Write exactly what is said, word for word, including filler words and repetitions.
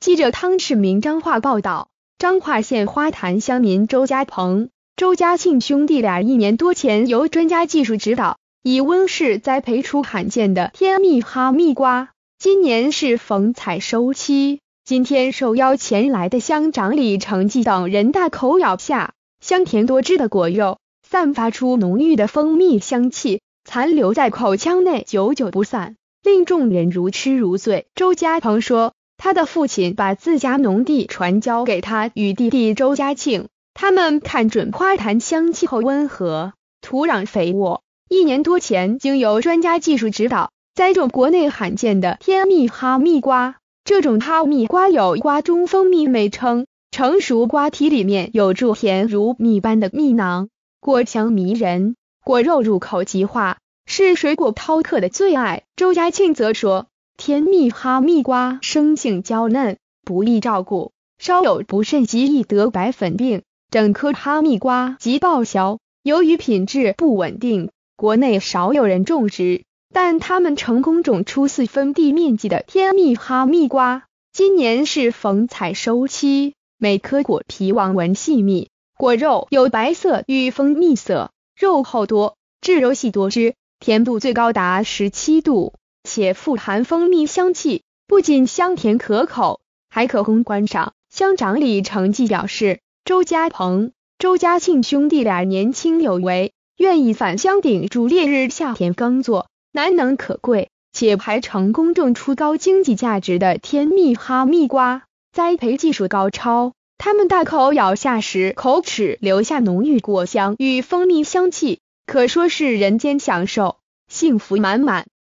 记者汤世明彰化报道，彰化县花坛乡民周家鹏、周家庆兄弟俩一年多前由专家技术指导，以温室栽培出罕见的天蜜哈密瓜。今年是逢采收期，今天受邀前来的乡长李成纪等人大口咬下香甜多汁的果肉，散发出浓郁的蜂蜜香气，残留在口腔内久久不散，令众人如痴如醉。周家鹏说，他的父亲把自家农地传交给他与弟弟周家庆，他们看准花坛乡气候温和，土壤肥沃，一年多前经由专家技术指导，栽种国内罕见的天蜜哈密瓜。这种哈密瓜有瓜中蜂蜜美称，成熟瓜体里面有住甜如蜜般的蜜囊，果香迷人，果肉入口即化，是水果饕客的最爱。周家庆则说，天蜜哈密瓜生性娇嫩，不易照顾，稍有不慎即易得白粉病，整颗哈密瓜即报销。由于品质不稳定，国内少有人种植，但他们成功种出四分地面积的天蜜哈密瓜。今年是逢采收期，每颗果皮网纹细密，果肉有白色与蜂蜜色，肉厚多质柔细多汁，甜度最高达十七度，且富含蜂蜜香气，不仅香甜可口，还可供观赏。乡长李成纪表示，周家鹏、周家庆兄弟俩年轻有为，愿意返乡顶住烈日下田耕作，难能可贵，且还成功种出高经济价值的天蜜哈密瓜，栽培技术高超。他们大口咬下时，口齿留下浓郁果香与蜂蜜香气，可说是人间享受，幸福满满。